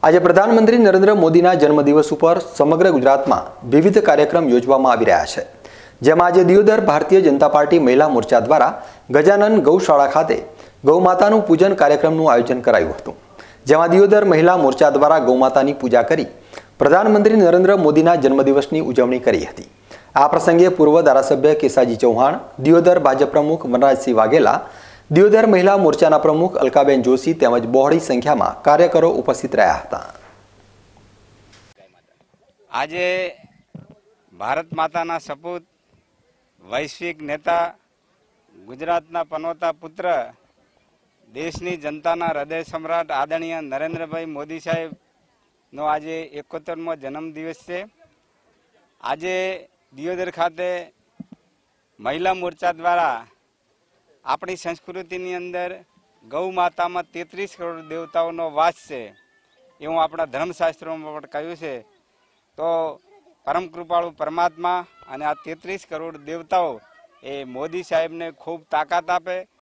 આજે પ્રધાનમંત્રી નરેન્દ્ર મોદીના જન્મદિવસ ઉપર સમગ્ર ગુજરાતમાં વિવિધ કાર્યક્રમ યોજવામાં આવી રહ્યા છે, જેમાં આજે દિયોદર ભારતીય જનતા પાર્ટી મહિલા મોરચા દ્વારા ગજાનન ગૌશાળા ખાતે ગૌમાતાનું પૂજન કાર્યક્રમનું આયોજન કરાયું હતું, જેમાં દિયોદર મહિલા મોરચા દ્વારા ગૌમાતાની પૂજા કરી પ્રધાનમંત્રી નરેન્દ્ર મોદીના જન્મદિવસની ઉજવણી કરી હતી। આ પ્રસંગે પૂર્વ ધારાસભ્ય કેસાજી ચૌહાણ, દિયોદર ભાજપ પ્રમુખ વનરાજસિંહ વાઘેલા, દિયોદર મહિલા મોરચાના પ્રમુખ અલકાબેન જોશી તેમજ બહોળી સંખ્યામાં કાર્યકરો ઉપસ્થિત રહ્યા હતા। આજે ભારત માતાના સપૂત વૈશ્વિક નેતા, ગુજરાતના પનોતા પુત્ર, દેશની જનતાના હૃદય સમ્રાટ આદરણીય નરેન્દ્રભાઈ મોદી સાહેબનો આજે 71મો જન્મદિવસ છે। આજે દિયોદર ખાતે મહિલા મોરચા દ્વારા આપણી સંસ્કૃતિની અંદર ગૌ માતામાં 33 કરોડ દેવતાઓનો વાસ છે એવું આપણા ધર્મશાસ્ત્રોમાં પણ કહ્યું છે। તો પરમ કૃપાળુ પરમાત્મા અને આ 33 કરોડ દેવતાઓ એ મોદી સાહેબને ખૂબ તાકાત આપે